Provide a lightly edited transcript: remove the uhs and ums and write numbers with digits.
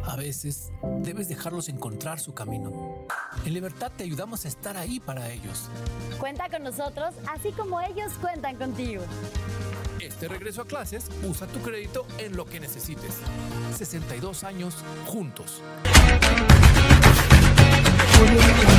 A veces, debes dejarlos encontrar su camino. En Libertad te ayudamos a estar ahí para ellos. Cuenta con nosotros, así como ellos cuentan contigo. Este regreso a clases, usa tu crédito en lo que necesites. 62 años juntos.